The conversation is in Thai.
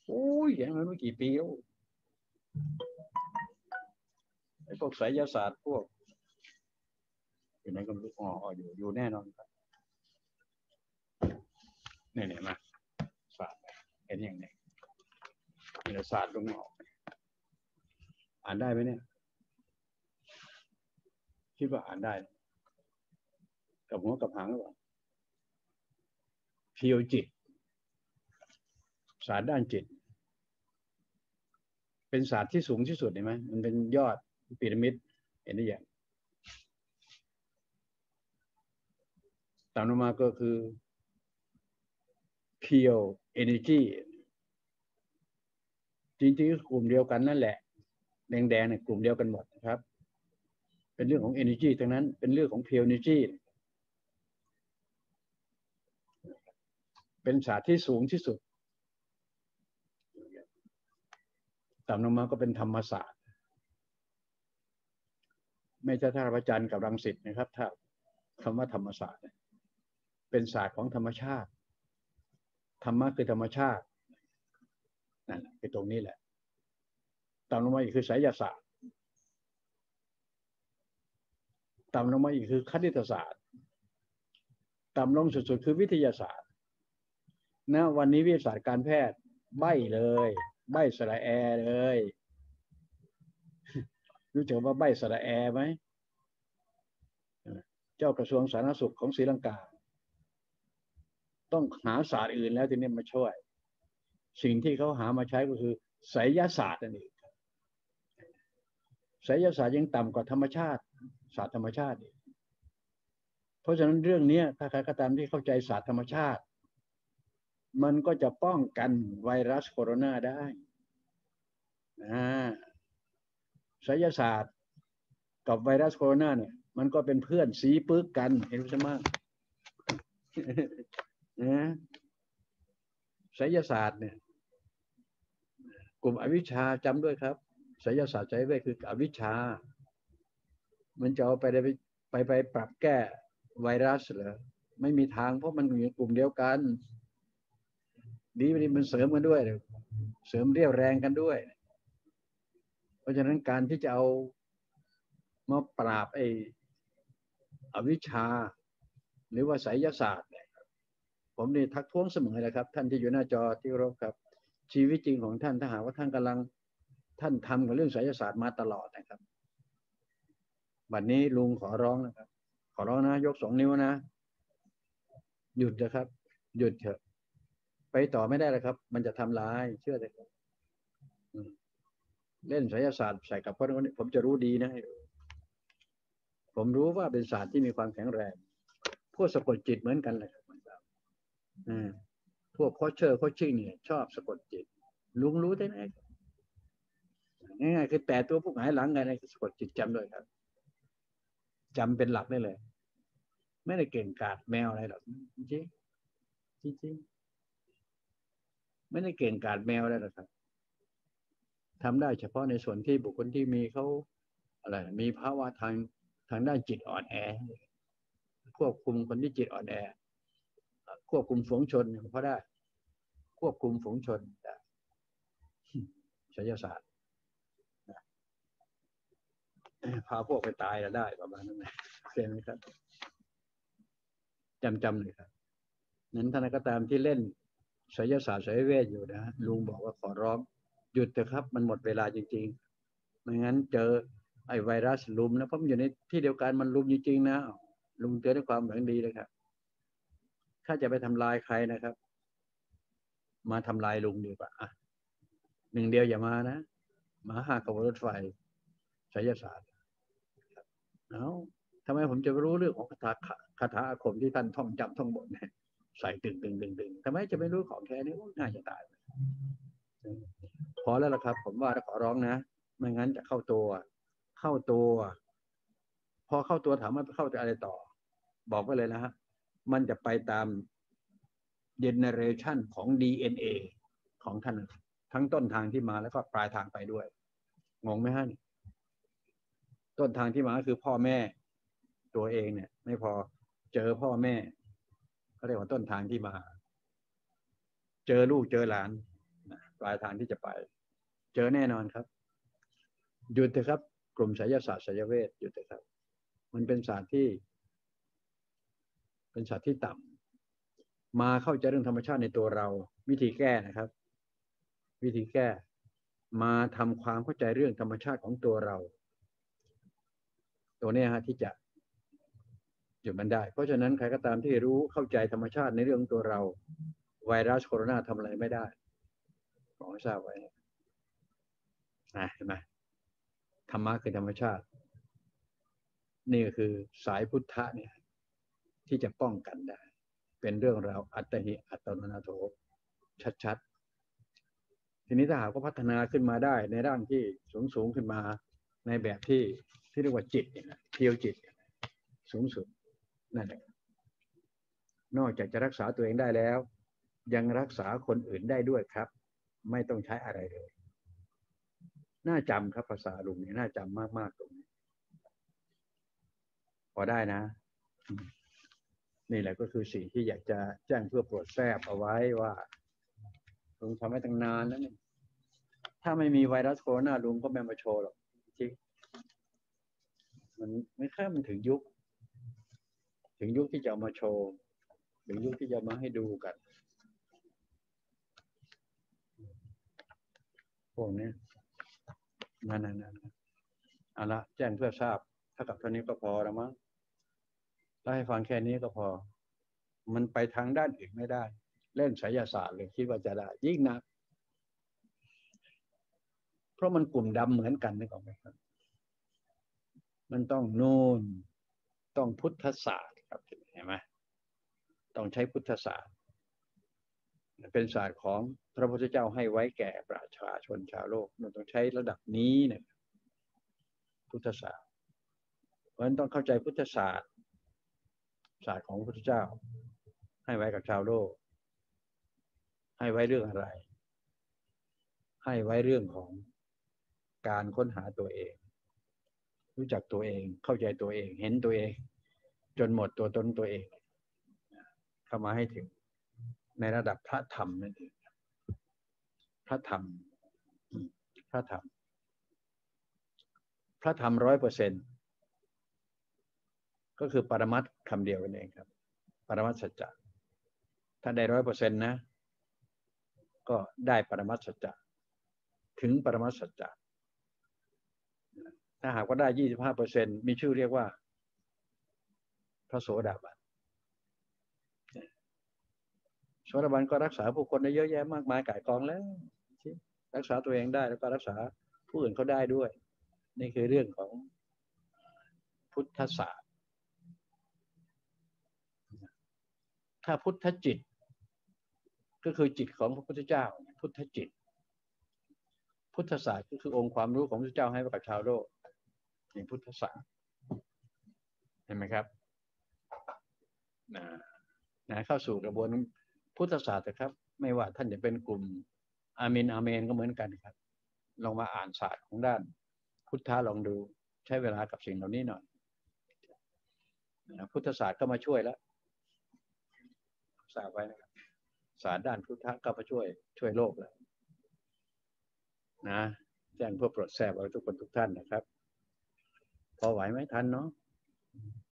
โอ้ยอย่างนั้นไม่กี่ปีแล้วไอ้พวกไสยศาสตร์พวกอยู่ไหนก็ไม่รู้อยู่แน่นอนครับเนี่ยมาศาสตร์เห็นอย่างนี้มีศาสตร์ลุงออกอ่านได้ไหมเนี่ยคิดว่าอ่านได้กับหัวกับหางหรือเปล่าเพียวจิตศาสตร์ด้านจิตเป็นศาสตร์ที่สูงที่สุดเห็นไหมมันเป็นยอดพีระมิดเห็นได้ยังตามลงมาก็คือ pure energy จริงๆกลุ่มเดียวกันนั่นแหละแดงๆเนี่ยกลุ่มเดียวกันหมดนะครับเป็นเรื่องของ energy ทั้งนั้นเป็นเรื่องของ pure energy เป็นศาสตร์ที่สูงที่สุดตามลงมาก็เป็นธรรมศาสตร์ไม่ใช่ท่าพระจันทร์กับรังสิตนะครับถ้าคำว่าธรรมศาสตร์เป็นศาสตร์ของธรรมชาติธรรมะคือธรรมชาตินั่นคือตรงนี้แหละตามลงมาอีกคือไสยศาสตร์ตามลงมาอีกคือคณิตศาสตร์ต่ำลงสุดๆคือวิทยาศาสตร์นะวันนี้วิทยาศาสตร์การแพทย์ใบ้เลยใบ้สระแอเลยรู้จักว่าใบ้สระแอไหมเจ้ากระทรวงสาธารณสุขของศรีลังกาต้องหาศาสตร์อื่นแล้วทีนี้มาช่วยสิ่งที่เขาหามาใช้ก็คือไสยศาสตร์นั่นเองไสยศาสตร์ยังต่ำกว่าธรรมชาติศาสตร์ธรรมชาติเพราะฉะนั้นเรื่องนี้ถ้าใครก็ตามที่เข้าใจศาสตร์ธรรมชาติมันก็จะป้องกันไวรัสโคโรนาได้ไสยศาสตร์กับไวรัสโคโรนาเนี่ยมันก็เป็นเพื่อนสีปึกกันเห็นไหมนะไสยศาสตร์เนี่ยกลุ่มอวิชชาจำด้วยครับไสยศาสตร์ใจเวทคืออวิชชามันจะเอาไปปรับแก้ไวรัสเหรอไม่มีทางเพราะมันอยู่ในกลุ่มเดียวกันดีไม่ดีมันเสริมกันด้วยเสริมเรี่ยวแรงกันด้วยเพราะฉะนั้นการที่จะเอามาปราบอวิชชาหรือว่าไสยศาสตร์เนี่ยผมนี่ทักท้วงเสมอเลยครับท่านที่อยู่หน้าจอที่เคารพครับชีวิตจริงของท่านถ้าหากว่าท่านกำลังท่านทำกับเรื่องไสยศาสตร์มาตลอดนะครับบัดนี้ลุงขอร้องนะครับขอร้องนะยก2 นิ้วนะหยุดนะครับหยุดเถอะไปต่อไม่ได้แล้วครับมันจะทำร้ายเชื่อเลยครับเล่นไสยศาสตร์ใส่กับคนนี้ผมจะรู้ดีนะผมรู้ว่าเป็นศาสตร์ที่มีความแข็งแรงพวกสะกดจิตเหมือนกันเลยพวกโคชเชอร์โคชชิ่งเนี่ยชอบสะกดจิตลุงรู้ได้ไหมง่ายๆคือแต่ตัวพวกหายหลังไงในสะกดจิตจำด้วยครับจำเป็นหลักได้เลยไม่ได้เก่งกาจแมวอะไรหรอกจริงจริงไม่ได้เก่งกาจแมวอะไรหรอกครับทำได้เฉพาะในส่วนที่บุคคลที่มีเขาอะไรมีภาวะทางด้านจิตอ่อนแอควบคุมคนที่จิตอ่อนแอควบคุมฝูงชนเพราะได้ควบคุมฝูงชนได้ไสยศาสตร์พาพวกไปตายได้ประมาณนั้นเห็นไหมครับจำเลยครับนั้นท่านก็ตามที่เล่นไสยศาสตร์ไสยเวทอยู่นะลุงบอกว่าขอร้องหยุดเถอะครับมันหมดเวลาจริงๆไม่งั้นเจอไอ้ไวรัสลุมนะเพราะมันอยู่ในที่เดียวกันมันลุมจริงๆนะลุงเตือนด้วยความหวังดีเลยครับถ้าจะไปทำลายใครนะครับมาทำลายลุงดีกว่าหนึ่งเดียวอย่ามานะมาหากับรถไฟไสยศาสตร์เอาทำไมผมจะรู้เรื่องของคาถาอาคมที่ท่านท่องจำท่องบทเนี่ยใส่ตึงทำไมจะไม่รู้ของแท้นี่ง่ายจะตายพอแล้วล่ะครับผมว่าขอร้องนะไม่งั้นจะเข้าตัวพอเข้าตัวถามว่าเข้าอะไรต่อบอกไว้เลยนะฮะมันจะไปตามเจเนเรชันของ DNA ของท่านทั้งต้นทางที่มาแล้วก็ปลายทางไปด้วยงงไหมฮะต้นทางที่มาคือพ่อแม่ตัวเองเนี่ยไม่พอเจอพ่อแม่เขาเรียกว่าต้นทางที่มาเจอลูกเจอหลานปลายทางที่จะไป เจอแน่นอนครับหยุดเถอะครับกลุ่มไสยศาสตร์ไสยเวทหยุดเถอะครับมันเป็นศาสตร์ที่ต่ำมาเข้าใจเรื่องธรรมชาติในตัวเราวิธีแก้นะครับ วิธีแก้มาทำความเข้าใจเรื่องธรรมชาติของตัวเรา ตัวนี้ฮะที่จะหยุดมันได้เพราะฉะนั้นใครก็ตามที่รู้เข้าใจธรรมชาติในเรื่องตัวเราไวรัสโคโรนาทำอะไรไม่ได้ขอให้ทราบไว้นะเห็นไหมธรรมะคือธรรมชาตินี่ก็คือสายพุทธะเนี่ยที่จะป้องกันได้เป็นเรื่องราวอัตหิอัตโนนาโถชัดๆทีนี้ถ้าหากว่าพัฒนาขึ้นมาได้ในด้านที่สูงขึ้นมาในแบบที่เรียกว่าจิตเพียวจิตสูงสุดนั่นแหละนอกจากจะรักษาตัวเองได้แล้วยังรักษาคนอื่นได้ด้วยครับไม่ต้องใช้อะไรเลยน่าจำครับภาษาลุงนี่น่าจำมากๆตรงนี้พอได้นะนี่แหละก็คือสิ่งที่อยากจะแจ้งเพื่อโปรดแทรกเอาไว้ว่าลุงทำให้ตั้งนานแล้วนี่ถ้าไม่มีไวรัสโคโรนาลุงก็ไม่มาโชว์หรอกจริงมันไม่ค่อยมันถึงยุคที่จะเอามาโชว์ถึงยุคที่จะมาให้ดูกันพวกนี้นั่นเอาละแจ้งเพื่อทราบถ้ากับเท่านี้ก็พอแล้วมั้งถ้าให้ฟังแค่นี้ก็พอมันไปทางด้านอื่นไม่ได้เล่นไสยศาสตร์เลยคิดว่าจะได้ยิ่งหนักเพราะมันกลุ่มดำเหมือนกันนึกออกไหมครับมันต้องนู่นต้องพุทธศาสตร์ครับเห็นไหมต้องใช้พุทธศาสตร์เป็นศาสตร์ของพระพุทธเจ้าให้ไว้แก่ประชาชนชาวโลกมันต้องใช้ระดับนี้เนี่ยพุทธศาสตร์เพราะฉะนั้นต้องเข้าใจพุทธศาสตร์ศาสตร์ของพระพุทธเจ้าให้ไว้กับชาวโลกให้ไว้เรื่องอะไรให้ไว้เรื่องของการค้นหาตัวเองรู้จักตัวเองเข้าใจตัวเองเห็นตัวเองจนหมดตัวตนตัวเองเข้ามาให้ถึงในระดับพระธรรมนั่นเองพระธรรมพระธรรม100%ก็คือปรมัตถ์คำเดียวกันเองครับปรมัตถ์สัจจะถ้าได้100%นะก็ได้ปรมัตถ์สัจจะถึงปรมัตถ์สัจจะถ้าหากว่าได้25%มีชื่อเรียกว่าพระโสดาบันโสดาบันก็รักษาผู้คนได้เยอะแยะมากมายก่ายกองแล้วรักษาตัวเองได้แล้วก็รักษาผู้อื่นเขาได้ด้วยนี่คือเรื่องของพุทธศาสตร์ถ้าพุทธจิตก็คือจิตของพระพุทธเจ้าพุทธจิตพุทธศาสตร์ก็คือองค์ความรู้ของพระพุทธเจ้าให้กับชาวโลกในพุทธศาสตร์เห็นไหมครับเข้าสู่กระบวนพุทธศาสตร์นะครับไม่ว่าท่านจะเป็นกลุ่มอามินอาเมนก็เหมือนกันครับลองมาอ่านศาสตร์ของด้านพุทธะลองดูใช้เวลากับสิ่งเหล่านี้หน่อยพุทธศาสตร์ก็มาช่วยแล้วทราบไว้นะครับศาสตร์ด้านพุทธะก็มาช่วยโลกแล้วนะแจ้งเพื่อโปรดแทรกไว้ทุกคนทุกท่านนะครับพอไหวไหมทันเนาะ